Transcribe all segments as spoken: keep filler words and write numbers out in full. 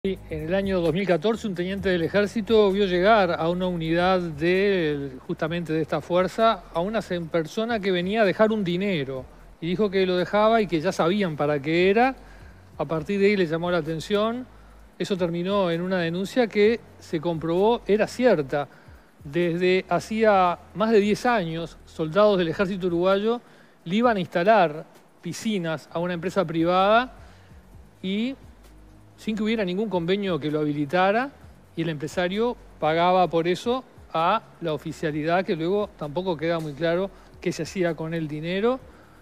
En el año dos mil catorce, un teniente del ejército vio llegar a una unidad de, justamente de esta fuerza, a una persona que venía a dejar un dinero. Y dijo que lo dejaba y que ya sabían para qué era. A partir de ahí le llamó la atención. Eso terminó en una denuncia que se comprobó era cierta. Desde hacía más de diez años, soldados del ejército uruguayo le iban a instalar piscinas a una empresa privada y sin que hubiera ningún convenio que lo habilitara, y el empresario pagaba por eso a la oficialidad, que luego tampoco queda muy claro qué se hacía con el dinero.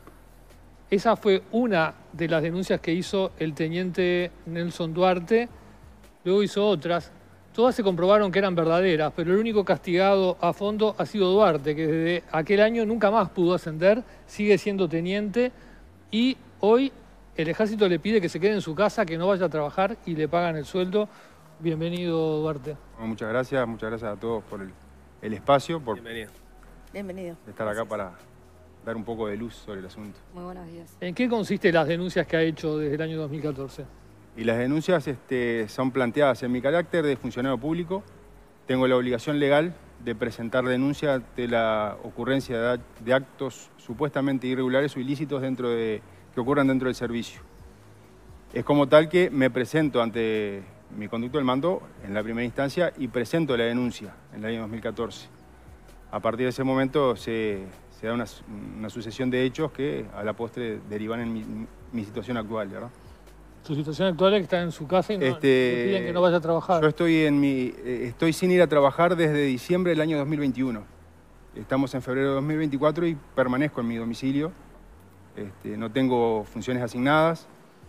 Esa fue una de las denuncias que hizo el teniente Nelson Duarte. Luego hizo otras. Todas se comprobaron que eran verdaderas, pero el único castigado a fondo ha sido Duarte, que desde aquel año nunca más pudo ascender, sigue siendo teniente, y hoy el ejército le pide que se quede en su casa, que no vaya a trabajar, y le pagan el sueldo. Bienvenido, Duarte. Bueno, muchas gracias, muchas gracias a todos por el, el espacio, por Bienvenido. Bienvenido. estar Gracias. acá para dar un poco de luz sobre el asunto. Muy buenos días. ¿En qué consisten las denuncias que ha hecho desde el año dos mil catorce? Y las denuncias este, son planteadas en mi carácter de funcionario público. Tengo la obligación legal de presentar denuncia de la ocurrencia de, de actos supuestamente irregulares o ilícitos dentro de, que ocurran dentro del servicio. Es como tal que me presento ante mi conducto del mando en la primera instancia y presento la denuncia en el año dos mil catorce. A partir de ese momento se, se da una, una sucesión de hechos que a la postre derivan en mi, mi situación actual, ¿verdad? Su situación actual es que está en su casa y no, Este, le piden que no vaya a trabajar. Yo estoy, en mi, eh, estoy sin ir a trabajar desde diciembre del año dos mil veintiuno. Estamos en febrero de dos mil veinticuatro y permanezco en mi domicilio. Este, no tengo funciones asignadas.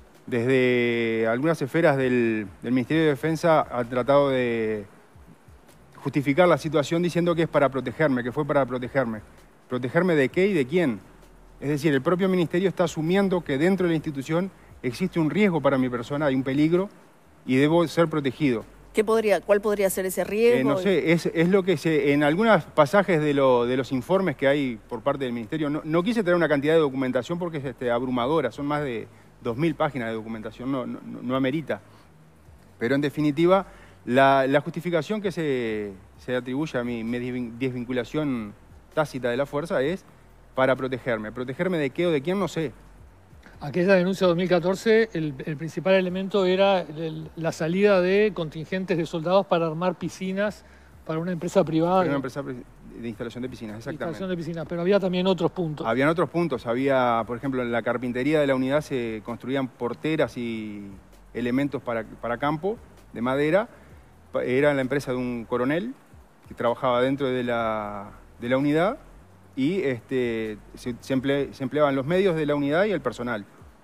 Desde algunas esferas del, del Ministerio de Defensa han tratado de justificar la situación diciendo que es para protegerme, que fue para protegerme. ¿Protegerme de qué y de quién? Es decir, el propio Ministerio está asumiendo que dentro de la institución existe un riesgo para mi persona, hay un peligro y debo ser protegido. ¿Qué podría, ¿Cuál podría ser ese riesgo? Eh, no sé, es, es lo que se, en algunos pasajes de, lo, de los informes que hay por parte del Ministerio, no, no quise traer una cantidad de documentación porque es este, abrumadora, son más de dos mil páginas de documentación, no, no, no amerita. Pero en definitiva, la, la justificación que se, se atribuye a mi, mi desvinculación tácita de la fuerza es para protegerme. ¿Protegerme de qué o de quién? No sé. Aquella denuncia de dos mil catorce, el, el principal elemento era el, la salida de contingentes de soldados para armar piscinas para una empresa privada. Para una empresa de instalación de piscinas, exactamente. Instalación de piscinas, pero había también otros puntos. Habían otros puntos. Había, por ejemplo, en la carpintería de la unidad se construían porteras y elementos para, para campo de madera. Era la empresa de un coronel que trabajaba dentro de la, de la unidad. Y este, se, se, emple, se empleaban los medios de la unidad y el personal.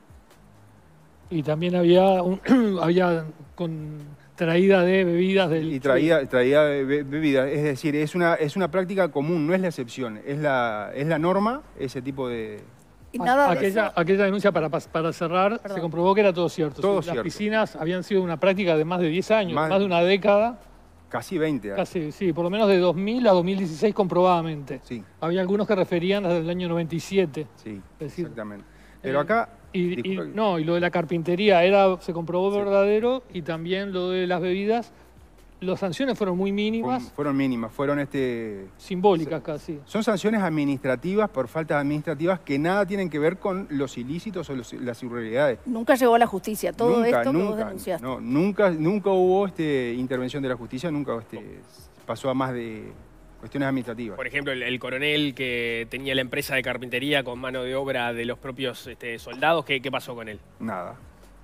Y también había, un, había con traída de bebidas del... Y traía, traía bebidas, es decir, es una, es una práctica común, no es la excepción, es la, es la norma, ese tipo de... Y nada aquella, aquella denuncia, para, para cerrar, Perdón. se comprobó que era todo cierto. Todo Las cierto. piscinas habían sido una práctica de más de diez años, más, más de una década. Casi veinte. Casi, sí, por lo menos de dos mil a dos mil dieciséis comprobadamente. Sí. Había algunos que referían desde el año noventa y siete. Sí, es decir, exactamente. Pero acá... Y, y, no, y lo de la carpintería era, se comprobó sí. verdadero, y también lo de las bebidas, las sanciones fueron muy mínimas. Fueron, fueron mínimas, fueron este... simbólicas casi. Son sanciones administrativas por faltas administrativas que nada tienen que ver con los ilícitos o los, las irregularidades. Nunca llegó a la justicia, todo nunca, esto nunca, que vos denunciaste. No, nunca, nunca hubo este, intervención de la justicia, nunca este, pasó a más de cuestiones administrativas. Por ejemplo, el, el coronel que tenía la empresa de carpintería con mano de obra de los propios este, soldados, ¿qué, ¿qué pasó con él? Nada.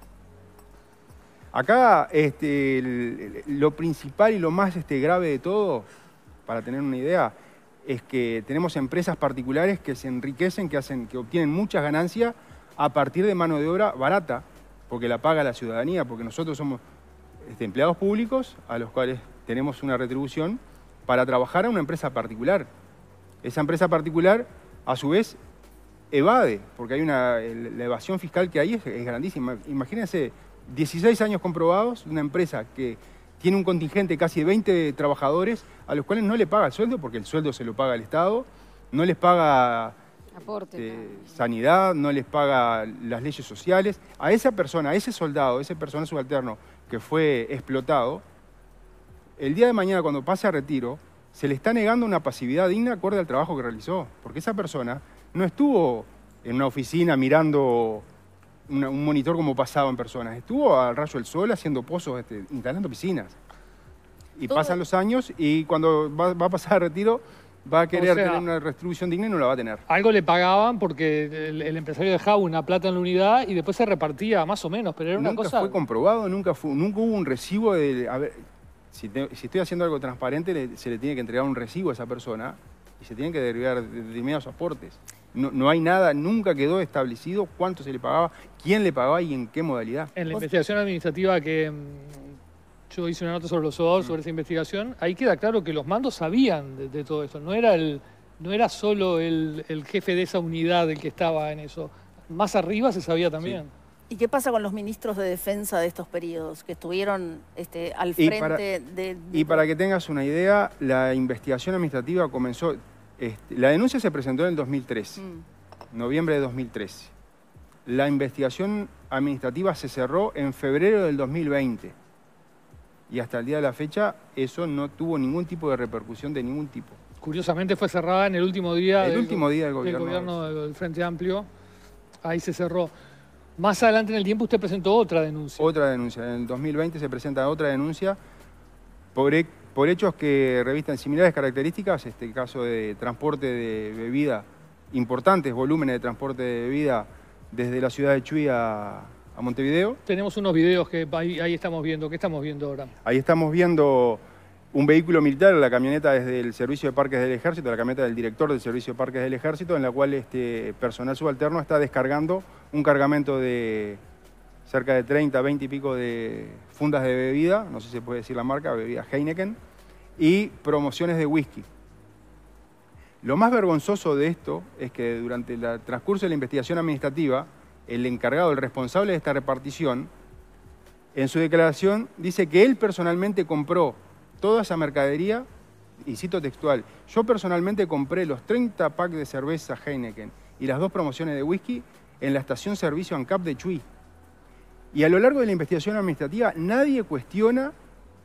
Acá este, el, lo principal y lo más este, grave de todo, para tener una idea, es que tenemos empresas particulares que se enriquecen, que, hacen, que obtienen muchas ganancias a partir de mano de obra barata, porque la paga la ciudadanía, porque nosotros somos este, empleados públicos a los cuales tenemos una retribución para trabajar en una empresa particular. Esa empresa particular, a su vez, evade, porque hay una, la evasión fiscal que hay es, es grandísima. Imagínense, dieciséis años comprobados, una empresa que tiene un contingente casi de veinte trabajadores a los cuales no le paga el sueldo, porque el sueldo se lo paga el Estado, no les paga Aporte, eh, sanidad, no les paga las leyes sociales. A esa persona, a ese soldado, a ese personal subalterno que fue explotado, el día de mañana cuando pase a retiro, se le está negando una pasividad digna acorde al trabajo que realizó. Porque esa persona no estuvo en una oficina mirando una, un monitor como pasaba en personas. Estuvo al rayo del sol haciendo pozos, este, instalando piscinas. Y Todo... pasan los años y cuando va, va a pasar a retiro va a querer O sea, tener una retribución digna y no la va a tener. Algo le pagaban porque el, el empresario dejaba una plata en la unidad y después se repartía más o menos, pero era una Nunca cosa... fue comprobado, nunca, fue, nunca hubo un recibo de... A ver, si, te, si estoy haciendo algo transparente, le, se le tiene que entregar un recibo a esa persona y se tienen que derivar de, de inmediato aportes. No, no hay nada, nunca quedó establecido cuánto se le pagaba, quién le pagaba y en qué modalidad. En la investigación administrativa que mm, yo hice una nota sobre los soldadores, sobre esa investigación, ahí queda claro que los mandos sabían de, de todo esto. No era, el, no era solo el, el jefe de esa unidad el que estaba en eso. Más arriba se sabía también. Sí. ¿Y qué pasa con los ministros de defensa de estos periodos que estuvieron este, al Y frente para, de, de... Y para que tengas una idea, la investigación administrativa comenzó... Este, la denuncia se presentó en el dos mil trece, mm. noviembre de dos mil trece. La investigación administrativa se cerró en febrero del dos mil veinte. Y hasta el día de la fecha, eso no tuvo ningún tipo de repercusión de ningún tipo. Curiosamente fue cerrada en el último día, el del, último día del gobierno, del gobierno del Frente Amplio. Ahí se cerró. Más adelante en el tiempo usted presentó otra denuncia. Otra denuncia. En el dos mil veinte se presenta otra denuncia por, por hechos que revisten similares características, este caso de transporte de bebida, importantes volúmenes de transporte de bebida desde la ciudad de Chuy a, a Montevideo. Tenemos unos videos que ahí, ahí estamos viendo. ¿Qué estamos viendo ahora? Ahí estamos viendo un vehículo militar, la camioneta desde el Servicio de Parques del Ejército, la camioneta del director del Servicio de Parques del Ejército, en la cual este personal subalterno está descargando un cargamento de cerca de treinta, veinte y pico de fundas de bebida, no sé si se puede decir la marca, bebida Heineken, y promociones de whisky. Lo más vergonzoso de esto es que durante el transcurso de la investigación administrativa, el encargado, el responsable de esta repartición, en su declaración dice que él personalmente compró toda esa mercadería, y cito textual, yo personalmente compré los treinta packs de cerveza Heineken y las dos promociones de whisky en la estación servicio ANCAP de Chuy. Y a lo largo de la investigación administrativa nadie cuestiona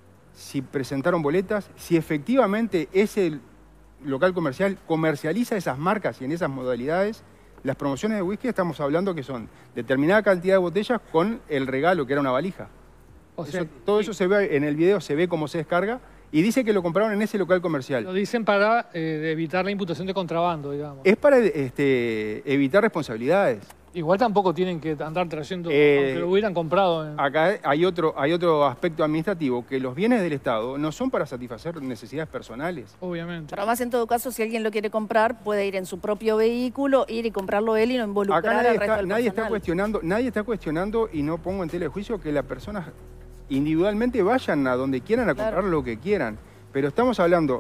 si presentaron boletas, si efectivamente ese local comercial comercializa esas marcas y en esas modalidades. Las promociones de whisky estamos hablando que son determinada cantidad de botellas con el regalo, que era una valija. O sea, eso, todo eso se ve en el video, se ve cómo se descarga y dice que lo compraron en ese local comercial. Lo dicen para eh, evitar la imputación de contrabando, digamos. Es para este, evitar responsabilidades. Igual tampoco tienen que andar trayendo, eh, aunque lo hubieran comprado. En... Acá hay otro, hay otro aspecto administrativo, que los bienes del Estado no son para satisfacer necesidades personales. Obviamente. Pero además, en todo caso, si alguien lo quiere comprar, puede ir en su propio vehículo, ir y comprarlo él y no involucrar Acá nadie al resto está, del nadie personal. está cuestionando, nadie está cuestionando, y no pongo en tela de juicio, que las personas individualmente vayan a donde quieran a comprar claro. lo que quieran. Pero estamos hablando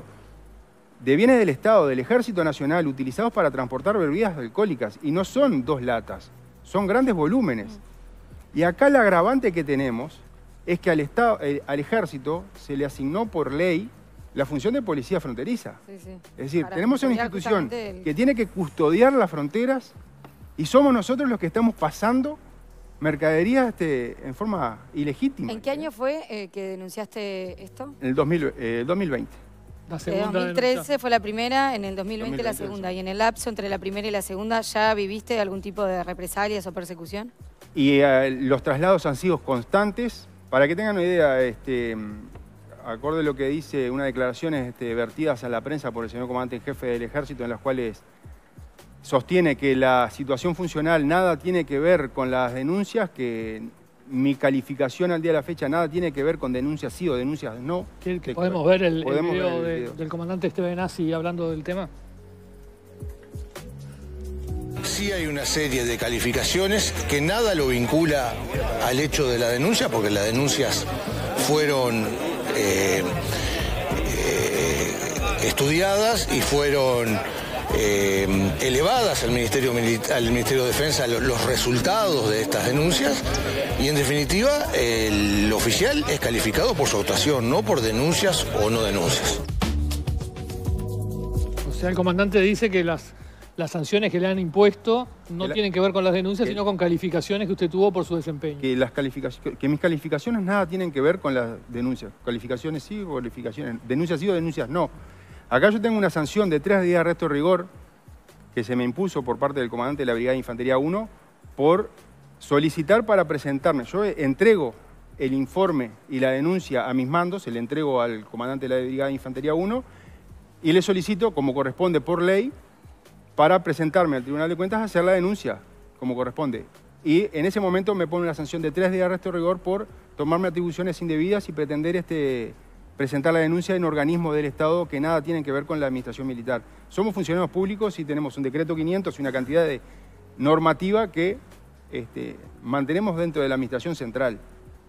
de bienes del Estado, del Ejército Nacional, utilizados para transportar bebidas alcohólicas, y no son dos latas. Son grandes volúmenes. Y acá el agravante que tenemos es que al, Estado, eh, al Ejército se le asignó por ley la función de policía fronteriza. Sí, sí. Es decir, Para tenemos una institución el... que tiene que custodiar las fronteras y somos nosotros los que estamos pasando mercaderías este, en forma ilegítima. ¿En qué año fue eh, que denunciaste esto? En el dos mil, eh, dos mil veinte. La segunda en dos mil trece denuncia. Fue la primera, en el dos mil veinte, dos mil veinte la segunda. ¿Y en el lapso entre la primera y la segunda ya viviste algún tipo de represalias o persecución? Y eh, los traslados han sido constantes. Para que tengan una idea, este, acorde a lo que dice unas declaraciones este, vertidas a la prensa por el señor comandante en jefe del Ejército, en las cuales sostiene que la situación funcional nada tiene que ver con las denuncias, que mi calificación al día de la fecha nada tiene que ver con denuncias sí o denuncias no. ¿Que, que podemos ver el, podemos el, video ver el de, video del comandante Estebenazzi hablando del tema? Sí hay una serie de calificaciones que nada lo vincula al hecho de la denuncia, porque las denuncias fueron eh, eh, estudiadas y fueron eh, elevadas al Ministerio, al Ministerio de Defensa los resultados de estas denuncias, y en definitiva el oficial es calificado por su actuación, no por denuncias o no denuncias. O sea, el comandante dice que las las sanciones que le han impuesto no la, tienen que ver con las denuncias, que, sino con calificaciones que usted tuvo por su desempeño. Que, las calificaciones, que mis calificaciones nada tienen que ver con las denuncias. Calificaciones sí o calificaciones. Denuncias sí o denuncias no. Acá yo tengo una sanción de tres días de arresto de rigor que se me impuso por parte del comandante de la Brigada de Infantería uno por solicitar para presentarme. Yo entrego el informe y la denuncia a mis mandos, se le entrego al comandante de la Brigada de Infantería uno y le solicito, como corresponde por ley, para presentarme al Tribunal de Cuentas a hacer la denuncia, como corresponde. Y en ese momento me pone una sanción de tres días de arresto de rigor por tomarme atribuciones indebidas y pretender este, presentar la denuncia en organismos del Estado que nada tienen que ver con la administración militar. Somos funcionarios públicos y tenemos un decreto quinientos y una cantidad de normativa que este, mantenemos dentro de la administración central.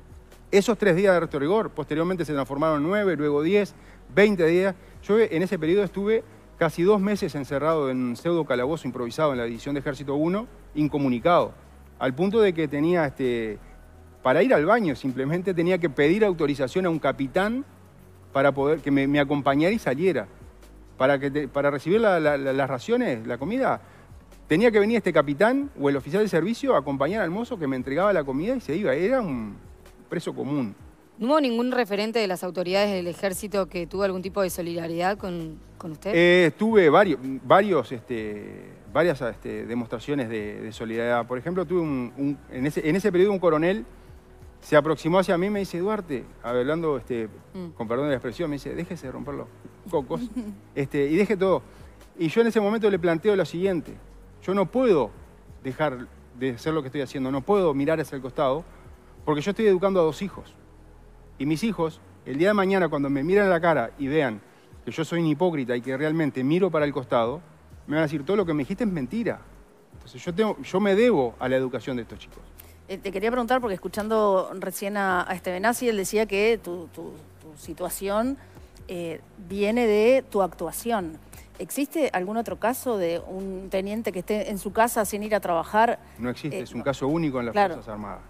Esos tres días de arresto de rigor, posteriormente se transformaron en nueve, luego diez, veinte días. Yo en ese periodo estuve casi dos meses encerrado en un pseudo calabozo improvisado en la División de Ejército uno, incomunicado, al punto de que tenía, este, para ir al baño simplemente tenía que pedir autorización a un capitán para poder que me, me acompañara y saliera. Para, que te, para recibir la, la, la, las raciones, la comida, tenía que venir este capitán o el oficial de servicio a acompañar al mozo que me entregaba la comida y se iba. Era un preso común. ¿No hubo ningún referente de las autoridades del Ejército que tuvo algún tipo de solidaridad con, con usted? Eh, tuve varios, varios, este, varias este, demostraciones de, de solidaridad. Por ejemplo, tuve un, un, en, ese, en ese periodo un coronel se aproximó hacia mí y me dice, Duarte, hablando este, mm. con perdón de la expresión, me dice, déjese de romper los cocos este, y deje todo. Y yo en ese momento le planteo lo siguiente, yo no puedo dejar de hacer lo que estoy haciendo, no puedo mirar hacia el costado, porque yo estoy educando a dos hijos. Y mis hijos, el día de mañana, cuando me miran a la cara y vean que yo soy un hipócrita y que realmente miro para el costado, me van a decir, todo lo que me dijiste es mentira. Entonces yo, tengo, yo me debo a la educación de estos chicos. Eh, te quería preguntar, porque escuchando recién a, a Estebenazzi, él decía que tu, tu, tu situación eh, viene de tu actuación. ¿Existe algún otro caso de un teniente que esté en su casa sin ir a trabajar? No existe, eh, es un caso único en las claro. Fuerzas Armadas.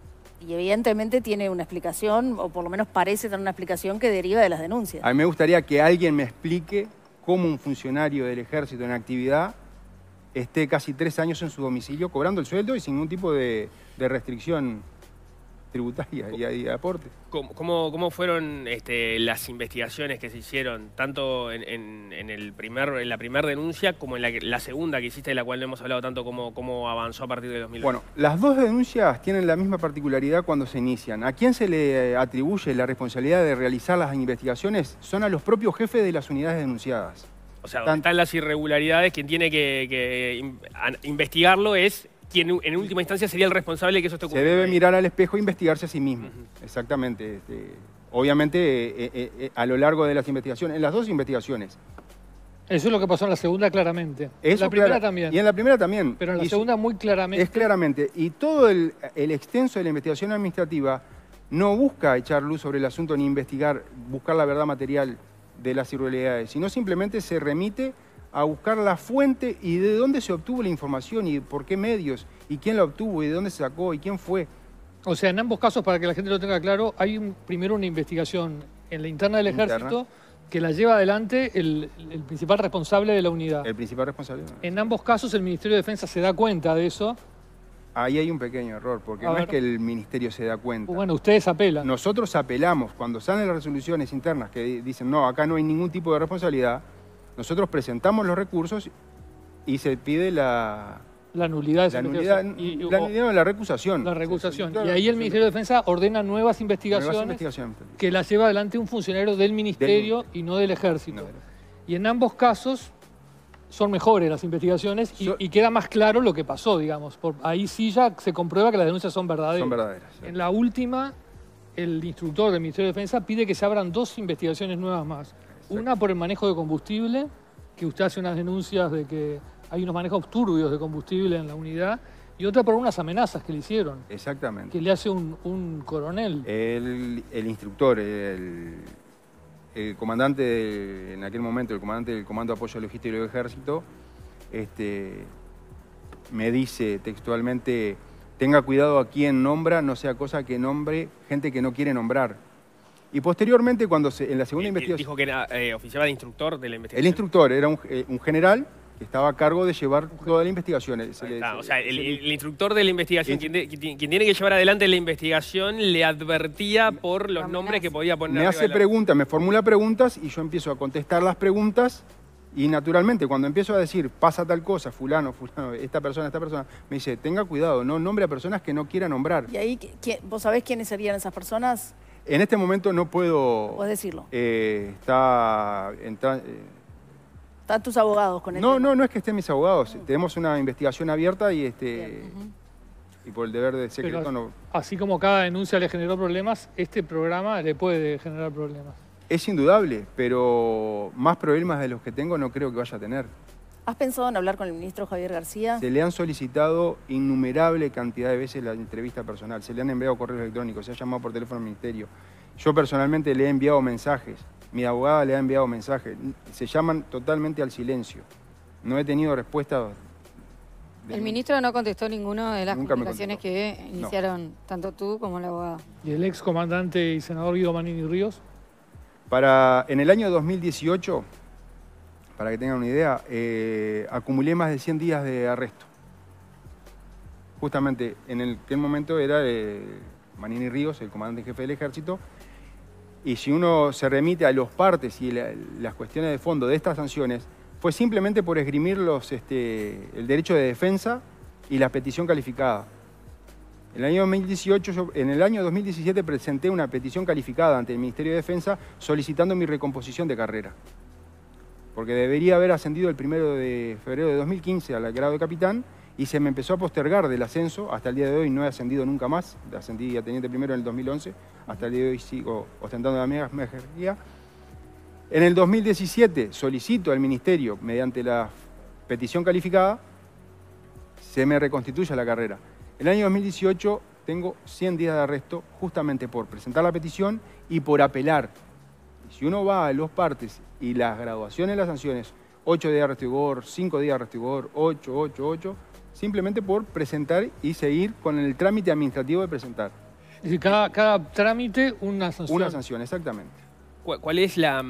Y evidentemente tiene una explicación, o por lo menos parece tener una explicación que deriva de las denuncias. A mí me gustaría que alguien me explique cómo un funcionario del Ejército en actividad esté casi tres años en su domicilio cobrando el sueldo y sin ningún tipo de, de restricción tributaria y, y de aporte. ¿Cómo, cómo, cómo fueron este, las investigaciones que se hicieron, tanto en, en, en, el primer, en la primera denuncia como en la, la segunda que hiciste, de la cual no hemos hablado tanto, cómo, cómo avanzó a partir de dos mil ocho? Bueno, las dos denuncias tienen la misma particularidad cuando se inician. ¿A quién se le atribuye la responsabilidad de realizar las investigaciones? Son a los propios jefes de las unidades denunciadas. O sea, donde están las irregularidades, quien tiene que, que investigarlo es quien en última instancia sería el responsable de que eso esté ocurriendo. Se debe ahí. mirar al espejo e investigarse a sí mismo. Uh-huh. Exactamente. Este, obviamente, eh, eh, eh, a lo largo de las investigaciones, en las dos investigaciones. Eso es lo que pasó en la segunda claramente. Eso en la primera clara, también. Y en la primera también. Pero en la y segunda muy claramente. Es claramente. Y todo el, el extenso de la investigación administrativa no busca echar luz sobre el asunto ni investigar, buscar la verdad material de las irregularidades, sino simplemente se remite a buscar la fuente y de dónde se obtuvo la información y por qué medios, y quién la obtuvo y de dónde se sacó y quién fue. O sea, en ambos casos, para que la gente lo tenga claro, hay un, primero una investigación en la interna del Interna. Ejército que la lleva adelante el, el principal responsable de la unidad. El principal responsable. En ambos casos el Ministerio de Defensa se da cuenta de eso. Ahí hay un pequeño error, porque A no ver. es que el Ministerio se da cuenta. Bueno, ustedes apelan. Nosotros apelamos, cuando salen las resoluciones internas que dicen, no, acá no hay ningún tipo de responsabilidad, nosotros presentamos los recursos y se pide la... La nulidad de esa La nulidad, investigación. Y- la, o- nulidad no, la recusación. La recusación. Sí, sí, claro, y ahí el sí. Ministerio de Defensa ordena nuevas investigaciones, Nuevas investigaciones. que las lleva adelante un funcionario del Ministerio y no del Ejército. No. Y en ambos casos son mejores las investigaciones y, So- y queda más claro lo que pasó, digamos. Por, ahí sí ya se comprueba que las denuncias son verdaderas. Son verdaderas. sí. En la última, el instructor del Ministerio de Defensa pide que se abran dos investigaciones nuevas más. Una por el manejo de combustible, que usted hace unas denuncias de que hay unos manejos turbios de combustible en la unidad, y otra por unas amenazas que le hicieron, Exactamente. que le hace un, un coronel. El, el instructor, el, el comandante, de- en aquel momento, el comandante del Comando de Apoyo Logístico del Ejército, este, me dice textualmente, tenga cuidado a quién nombra, no sea cosa que nombre gente que no quiere nombrar. Y posteriormente, cuando se, en la segunda Eh, investigación... Dijo que era, eh, oficiaba de instructor de la investigación. El instructor era un, eh, un general que estaba a cargo de llevar toda la investigación. Se le, está. se, o sea, el, se, el instructor de la investigación, quien, de, quien tiene que llevar adelante la investigación, le advertía por los nombres que podía poner. Me hace la... preguntas, me formula preguntas y yo empiezo a contestar las preguntas y naturalmente cuando empiezo a decir, pasa tal cosa, fulano, fulano, esta persona, esta persona, me dice, tenga cuidado, no nombre a personas que no quiera nombrar. ¿Y ahí vos sabés quiénes serían esas personas? En este momento no puedo... ¿Puedes decirlo? Eh, está... Entra, eh, ¿Están tus abogados con el No, tema? no, no es que estén mis abogados. Uh-huh. Tenemos una investigación abierta y este uh-huh. y por el deber de secreto Pero, no... Así como cada denuncia le generó problemas, este programa le puede generar problemas. Es indudable, pero más problemas de los que tengo no creo que vaya a tener. ¿Has pensado en hablar con el ministro Javier García? Se le han solicitado innumerable cantidad de veces la entrevista personal, se le han enviado correos electrónicos, se ha llamado por teléfono al ministerio. Yo personalmente le he enviado mensajes, mi abogada le ha enviado mensajes, se llaman totalmente al silencio. No he tenido respuesta. De... El ministro no contestó ninguna de las Nunca comunicaciones que iniciaron no. tanto tú como la abogada. ¿Y el ex comandante y senador Guido Manini Ríos? Para, en el año dos mil dieciocho, para que tengan una idea, eh, acumulé más de cien días de arresto. Justamente en el, aquel momento era eh, Manini Ríos, el comandante en jefe del ejército, y si uno se remite a los partes y la, las cuestiones de fondo de estas sanciones, fue simplemente por esgrimir los, este, el derecho de defensa y la petición calificada. En el año dos mil dieciocho, yo, en el año dos mil diecisiete presenté una petición calificada ante el Ministerio de Defensa solicitando mi recomposición de carrera. Porque debería haber ascendido el primero de febrero de dos mil quince al grado de capitán y se me empezó a postergar del ascenso. Hasta el día de hoy no he ascendido nunca más. Ascendí a teniente primero en el dos mil once. Hasta el día de hoy sigo ostentando la misma jerarquía. En el dos mil diecisiete solicito al Ministerio, mediante la petición calificada, se me reconstituya la carrera. En el año dos mil dieciocho tengo cien días de arresto justamente por presentar la petición y por apelar. Si uno va a los partes y las graduaciones de las sanciones, ocho días de arresto de vigor, cinco días de arresto de vigor, ocho, ocho, ocho, simplemente por presentar y seguir con el trámite administrativo de presentar. Es decir, cada, cada trámite una sanción. Una sanción, exactamente. ¿Cuál es la,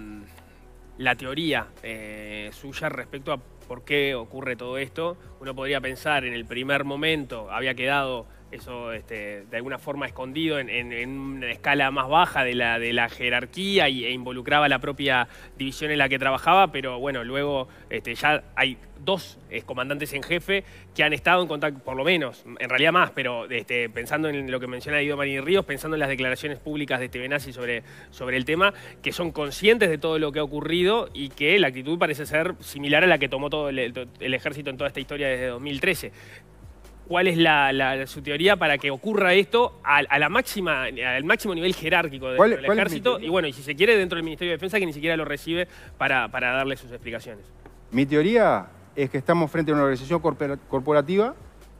la teoría eh, suya respecto a por qué ocurre todo esto? Uno podría pensar, en el primer momento había quedado eso este, de alguna forma escondido en, en, en una escala más baja de la, de la jerarquía y, e involucraba la propia división en la que trabajaba, pero bueno, luego este, ya hay dos eh, comandantes en jefe que han estado en contacto, por lo menos, en realidad más, pero este, pensando en lo que menciona Guido Manini Ríos, pensando en las declaraciones públicas de Stevenazzi sobre, sobre el tema, que son conscientes de todo lo que ha ocurrido y que la actitud parece ser similar a la que tomó todo el, el, el ejército en toda esta historia desde dos mil trece. ¿Cuál es la, la, su teoría para que ocurra esto a, a la máxima, al máximo nivel jerárquico de, del ejército? Y bueno, y si se quiere, dentro del Ministerio de Defensa, que ni siquiera lo recibe para, para darle sus explicaciones. Mi teoría es que estamos frente a una organización corporativa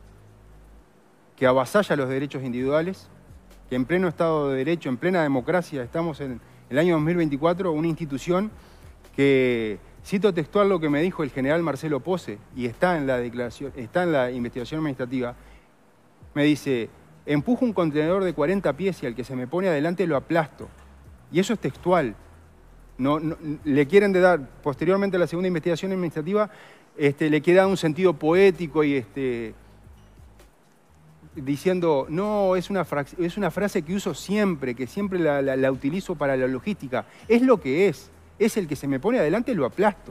que avasalla los derechos individuales, que en pleno Estado de Derecho, en plena democracia, estamos en el año dos mil veinticuatro, una institución que... Cito textual lo que me dijo el general Marcelo Pose, y está en la declaración, está en la investigación administrativa. Me dice, empujo un contenedor de cuarenta pies y al que se me pone adelante lo aplasto. Y eso es textual. No, no, le quieren de dar, posteriormente a la segunda investigación administrativa, este, le quiere dar un sentido poético y este, diciendo, no, es una, es una frase que uso siempre, que siempre la, la, la utilizo para la logística. Es lo que es. Es el que se me pone adelante y lo aplasto.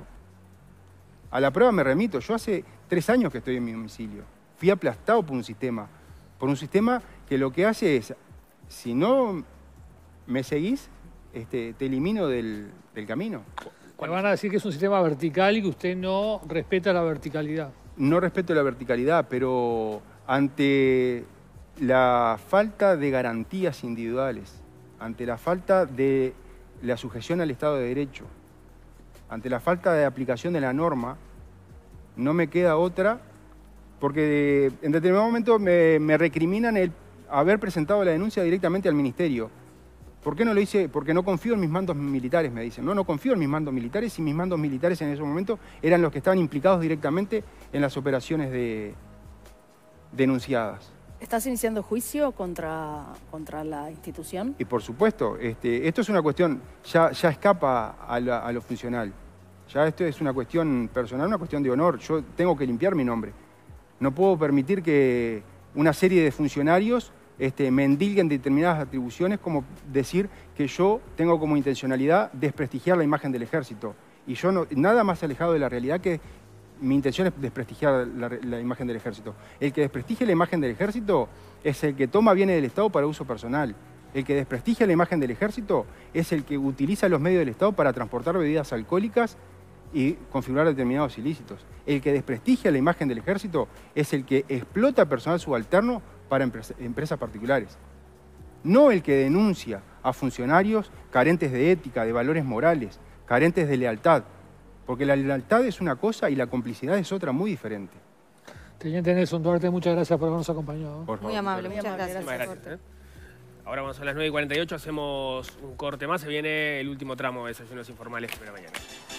A la prueba me remito. Yo hace tres años que estoy en mi domicilio. Fui aplastado por un sistema. Por un sistema que lo que hace es, si no me seguís, este, te elimino del, del camino. Me van a decir que es un sistema vertical y que usted no respeta la verticalidad. No respeto la verticalidad, pero ante la falta de garantías individuales, ante la falta de la sujeción al Estado de Derecho, ante la falta de aplicación de la norma, no me queda otra, porque en determinado momento me, me recriminan el haber presentado la denuncia directamente al Ministerio. ¿Por qué no lo hice? Porque no confío en mis mandos militares, me dicen. No, no confío en mis mandos militares y mis mandos militares en ese momento eran los que estaban implicados directamente en las operaciones de, denunciadas. ¿Estás iniciando juicio contra, contra la institución? Y por supuesto, este, esto es una cuestión, ya, ya escapa a, la, a lo funcional. Ya esto es una cuestión personal, una cuestión de honor. Yo tengo que limpiar mi nombre. No puedo permitir que una serie de funcionarios este, me endilguen determinadas atribuciones, como decir que yo tengo como intencionalidad desprestigiar la imagen del ejército. Y yo no, nada más alejado de la realidad que mi intención es desprestigiar la, la imagen del ejército. El que desprestigie la imagen del ejército es el que toma bienes del Estado para uso personal. El que desprestigia la imagen del ejército es el que utiliza los medios del Estado para transportar bebidas alcohólicas y configurar determinados ilícitos. El que desprestigia la imagen del ejército es el que explota personal subalterno para empresa, empresas particulares. No el que denuncia a funcionarios carentes de ética, de valores morales, carentes de lealtad. Porque la lealtad es una cosa y la complicidad es otra muy diferente. Teniente Nelson Duarte, muchas gracias por habernos acompañado. Por favor, muy amable, muchas gracias. Muchas gracias. gracias ¿eh? Ahora vamos a las nueve y cuarenta y ocho, hacemos un corte más, se viene el último tramo de Desayunos Informales de la mañana.